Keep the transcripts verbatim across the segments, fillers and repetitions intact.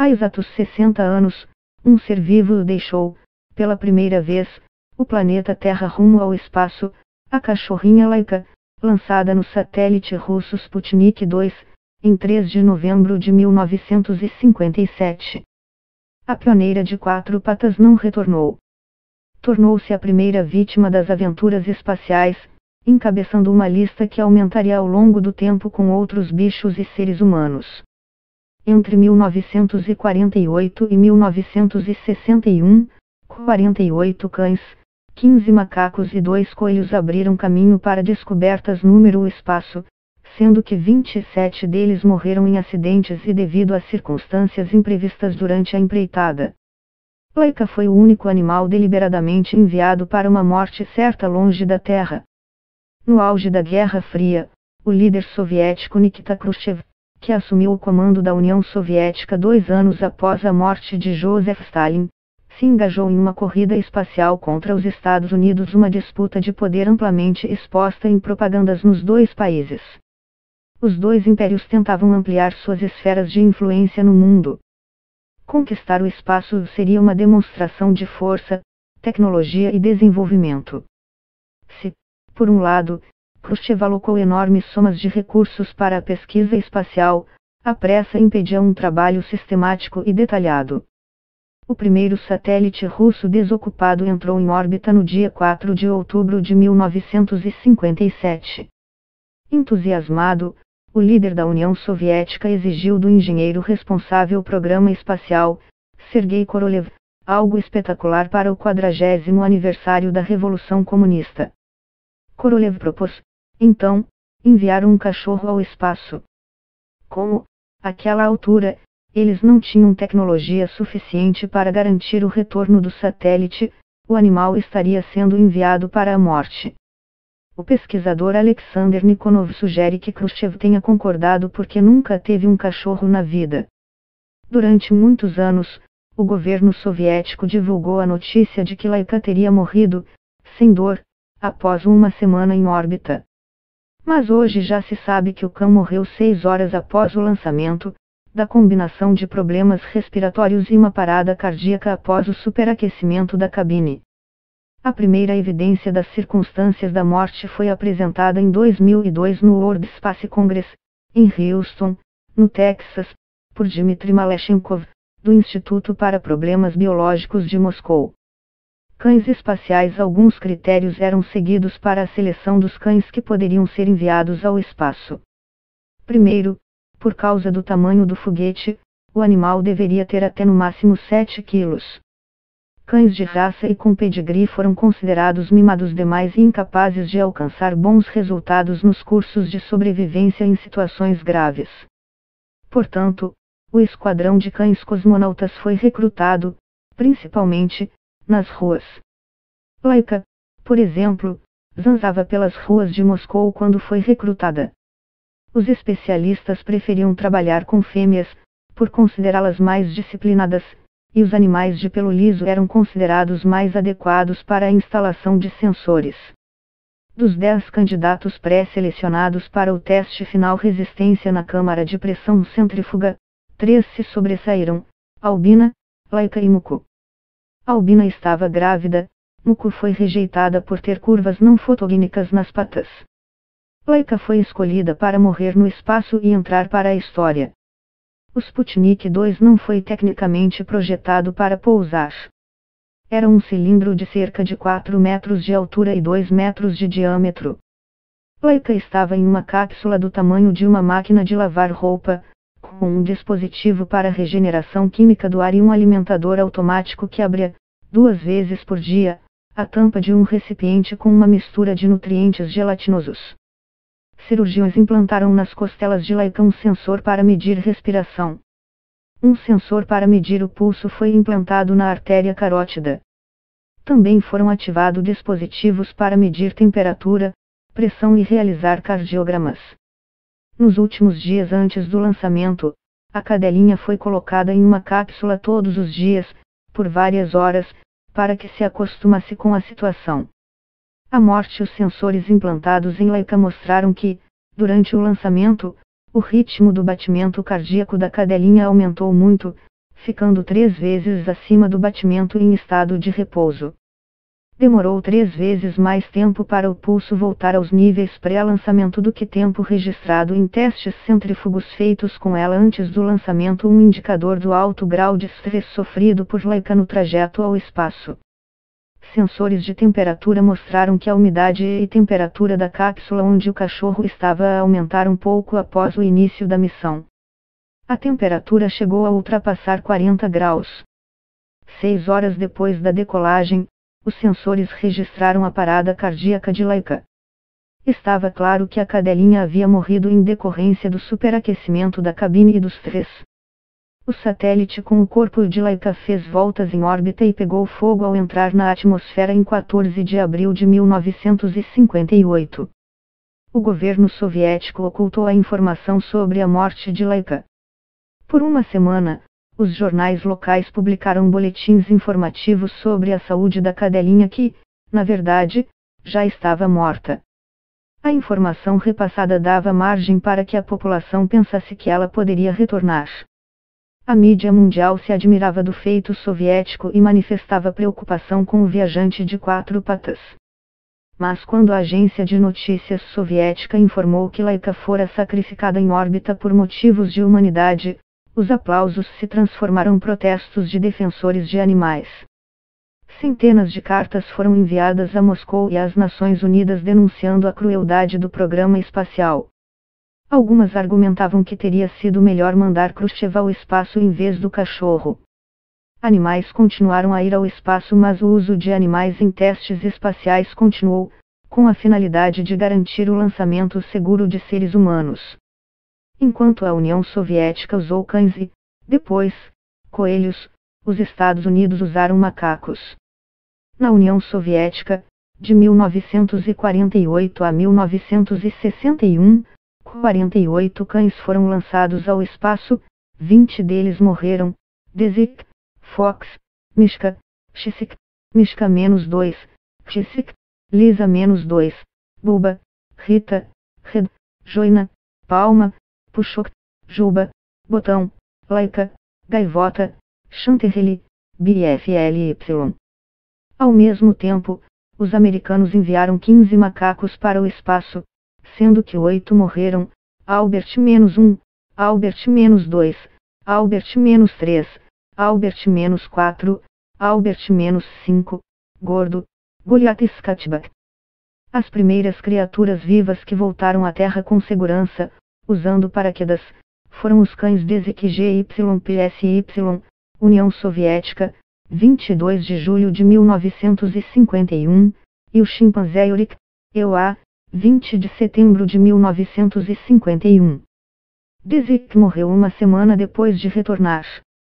Há exatos sessenta anos, um ser vivo deixou, pela primeira vez, o planeta Terra rumo ao espaço, a cachorrinha Laika, lançada no satélite russo Sputnik dois, em três de novembro de mil novecentos e cinquenta e sete. A pioneira de quatro patas não retornou. Tornou-se a primeira vítima das aventuras espaciais, encabeçando uma lista que aumentaria ao longo do tempo com outros bichos e seres humanos. Entre mil novecentos e quarenta e oito e mil novecentos e sessenta e um, quarenta e oito cães, quinze macacos e dois coelhos abriram caminho para descobertas no espaço, sendo que vinte e sete deles morreram em acidentes e devido a circunstâncias imprevistas durante a empreitada. Laika foi o único animal deliberadamente enviado para uma morte certa longe da Terra. No auge da Guerra Fria, o líder soviético Nikita Khrushchev, que assumiu o comando da União Soviética dois anos após a morte de Joseph Stalin, se engajou em uma corrida espacial contra os Estados Unidos, uma disputa de poder amplamente exposta em propagandas nos dois países. Os dois impérios tentavam ampliar suas esferas de influência no mundo. Conquistar o espaço seria uma demonstração de força, tecnologia e desenvolvimento. Se, por um lado, Khrushchev alocou enormes somas de recursos para a pesquisa espacial, a pressa impedia um trabalho sistemático e detalhado. O primeiro satélite russo desocupado entrou em órbita no dia quatro de outubro de mil novecentos e cinquenta e sete. Entusiasmado, o líder da União Soviética exigiu do engenheiro responsável pelo programa espacial, Sergei Korolev, algo espetacular para o quadragésimo aniversário da Revolução Comunista. Korolev propôs, então, enviar um cachorro ao espaço. Como, àquela altura, eles não tinham tecnologia suficiente para garantir o retorno do satélite, o animal estaria sendo enviado para a morte. O pesquisador Alexander Nikonov sugere que Khrushchev tenha concordado porque nunca teve um cachorro na vida. Durante muitos anos, o governo soviético divulgou a notícia de que Laika teria morrido, sem dor, após uma semana em órbita. Mas hoje já se sabe que o cão morreu seis horas após o lançamento, da combinação de problemas respiratórios e uma parada cardíaca após o superaquecimento da cabine. A primeira evidência das circunstâncias da morte foi apresentada em dois mil e dois no World Space Congress, em Houston, no Texas, por Dmitry Maleshenkov, do Instituto para Problemas Biológicos de Moscou. Cães espaciais. Alguns critérios eram seguidos para a seleção dos cães que poderiam ser enviados ao espaço. Primeiro, por causa do tamanho do foguete, o animal deveria ter até no máximo sete quilos. Cães de raça e com pedigree foram considerados mimados demais e incapazes de alcançar bons resultados nos cursos de sobrevivência em situações graves. Portanto, o esquadrão de cães cosmonautas foi recrutado, principalmente, nas ruas. Laika, por exemplo, zanzava pelas ruas de Moscou quando foi recrutada. Os especialistas preferiam trabalhar com fêmeas, por considerá-las mais disciplinadas, e os animais de pelo liso eram considerados mais adequados para a instalação de sensores. Dos dez candidatos pré-selecionados para o teste final resistência na câmara de pressão centrífuga, três se sobressaíram: Albina, Laika e Muku. Albina estava grávida, Muku foi rejeitada por ter curvas não fotogênicas nas patas. Laika foi escolhida para morrer no espaço e entrar para a história. O Sputnik dois não foi tecnicamente projetado para pousar. Era um cilindro de cerca de quatro metros de altura e dois metros de diâmetro. Laika estava em uma cápsula do tamanho de uma máquina de lavar roupa, com um dispositivo para regeneração química do ar e um alimentador automático que abria, duas vezes por dia, a tampa de um recipiente com uma mistura de nutrientes gelatinosos. Cirurgiões implantaram nas costelas de Laika um sensor para medir respiração. Um sensor para medir o pulso foi implantado na artéria carótida. Também foram ativados dispositivos para medir temperatura, pressão e realizar cardiogramas. Nos últimos dias antes do lançamento, a cadelinha foi colocada em uma cápsula todos os dias, por várias horas, para que se acostumasse com a situação. A morte. Os sensores implantados em Laika mostraram que, durante o lançamento, o ritmo do batimento cardíaco da cadelinha aumentou muito, ficando três vezes acima do batimento em estado de repouso. Demorou três vezes mais tempo para o pulso voltar aos níveis pré-lançamento do que tempo registrado em testes centrífugos feitos com ela antes do lançamento, um indicador do alto grau de estresse sofrido por Laika no trajeto ao espaço. Sensores de temperatura mostraram que a umidade e temperatura da cápsula onde o cachorro estava aumentaram um pouco após o início da missão. A temperatura chegou a ultrapassar quarenta graus. Seis horas depois da decolagem, os sensores registraram a parada cardíaca de Laika. Estava claro que a cadelinha havia morrido em decorrência do superaquecimento da cabine e dos três. O satélite com o corpo de Laika fez voltas em órbita e pegou fogo ao entrar na atmosfera em quatorze de abril de mil novecentos e cinquenta e oito. O governo soviético ocultou a informação sobre a morte de Laika. Por uma semana, os jornais locais publicaram boletins informativos sobre a saúde da cadelinha que, na verdade, já estava morta. A informação repassada dava margem para que a população pensasse que ela poderia retornar. A mídia mundial se admirava do feito soviético e manifestava preocupação com o viajante de quatro patas. Mas quando a agência de notícias soviética informou que Laika fora sacrificada em órbita por motivos de humanidade, os aplausos se transformaram em protestos de defensores de animais. Centenas de cartas foram enviadas a Moscou e às Nações Unidas denunciando a crueldade do programa espacial. Algumas argumentavam que teria sido melhor mandar Khrushchev ao espaço em vez do cachorro. Animais continuaram a ir ao espaço, mas o uso de animais em testes espaciais continuou, com a finalidade de garantir o lançamento seguro de seres humanos. Enquanto a União Soviética usou cães e, depois, coelhos, os Estados Unidos usaram macacos. Na União Soviética, de mil novecentos e quarenta e oito a mil novecentos e sessenta e um, quarenta e oito cães foram lançados ao espaço, vinte deles morreram: Dezik, Fox, Mishka, Chisik, Mishka menos dois, Chisik, Lisa menos dois, Buba, Rita, Red, Joina, Palma, Puxok, Juba, Botão, Laika, Gaivota, Chanterelle, B F L Y. Ao mesmo tempo, os americanos enviaram quinze macacos para o espaço, sendo que oito morreram: Albert menos um, Albert menos dois, Albert menos três, Albert menos quatro, Albert menos cinco, Gordo, Goliath e Skatbak. As primeiras criaturas vivas que voltaram à Terra com segurança, usando paraquedas, foram os cães Dezik G Y P S Y, União Soviética, vinte e dois de julho de mil novecentos e cinquenta e um, e o chimpanzé Yurik, E U A, vinte de setembro de mil novecentos e cinquenta e um. Dezik morreu uma semana depois de retornar.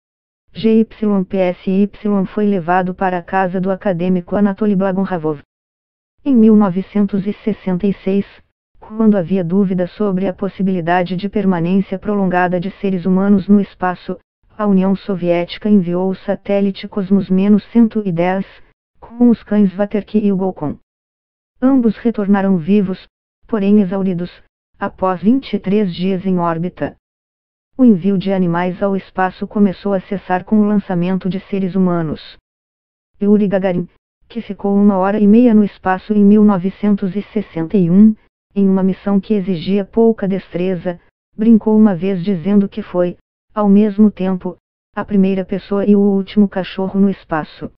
G Y P S Y foi levado para a casa do acadêmico Anatoly Blagonravov. Em mil novecentos e sessenta e seis, quando havia dúvida sobre a possibilidade de permanência prolongada de seres humanos no espaço, a União Soviética enviou o satélite Cosmos cento e dez, com os cães Vaterki e o Golcon. Ambos retornaram vivos, porém exauridos, após vinte e três dias em órbita. O envio de animais ao espaço começou a cessar com o lançamento de seres humanos. Yuri Gagarin, que ficou uma hora e meia no espaço em mil novecentos e sessenta e um, em uma missão que exigia pouca destreza, brincou uma vez dizendo que foi, ao mesmo tempo, a primeira pessoa e o último cachorro no espaço.